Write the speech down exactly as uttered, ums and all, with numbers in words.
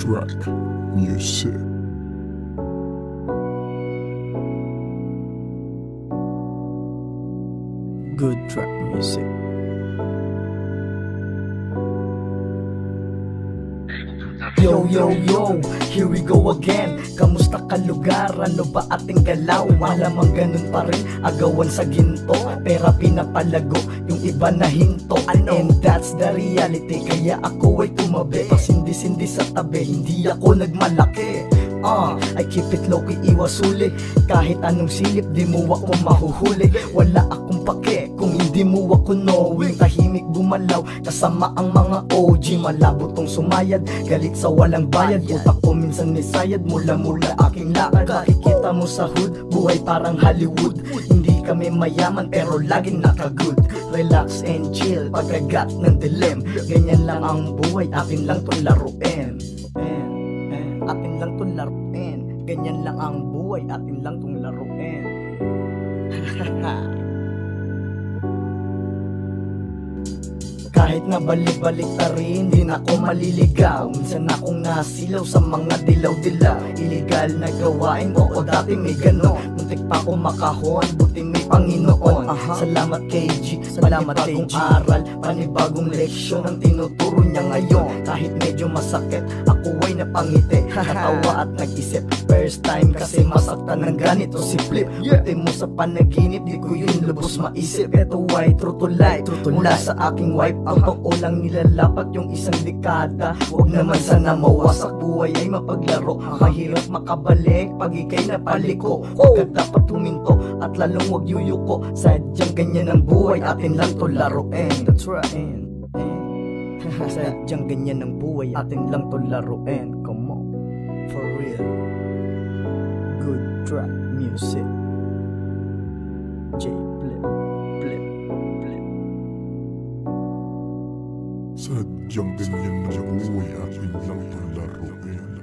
Track Music. Good track music. Yo, yo, yo, here we go again. Kamusta ka lugar? Ano ba ating galaw? Malamang ganun pa rin, agawan sa ginto. Pera pinapalago, yung iba na hinto. And that's the reality, kaya ako ay tumabi. Pasindi-sindi sa tabi, hindi ako nagmalaki. Uh, I keep it low-key, iwas huli. Kahit anong silip, di mo ako mahuhuli. Wala akong pake, kung hindi mo ako knowing. Tahimik bumalaw, kasama ang mga O G. Malabo tong sumayad, galit sa walang bayad. Utak ko minsan nisayad, mula-mula aking lakad. Nakikita mo sa hood, buhay parang Hollywood. Hindi kami mayaman, pero laging nakagood. Relax and chill, pagkagat ng dilim. Ganyan lang ang buhay, akin lang tong laruin. Atin lang tong laruin. Ganyan lang ang buhay, atin lang tong laruin. Kahit na balik-balik na rin, di na ako maliligaw. Minsan akong nasilaw sa mga dilaw-dilaw. Illegal na gawain ko, o dati may ganon. Muntik pa ako makahon, buti may Panginoon. Aha. Salamat kay G, salamat kay G. Aral, panibagong leksyon ang tinuturo niya ngayon. Kahit medyo masakit, ako ay napangiti. Natawa at nag-isip, first time kasi masaktan ng ganito si Flip. Buti mo sa panaginip, di ko yun lubos maisip. Ito ay true to life, mula sa aking wife. Ang totoo lang nilalapat yung isang dekada. Huwag naman sana mawasak, buhay ay mapaglaro. Mahirap makabalik pag ikay napaliko. Huwag ka dapat huminto at lalong huwag yuyuko. Sadyang ganyan ang buhay, atin lang to laruin. That's right. Sadyang ganyan ang buhay, atin lang to laruin. Come on, for real. Good track music. J Flip, Flip, Flip. Sadyang ganyan na buhay, akin lang to laruin.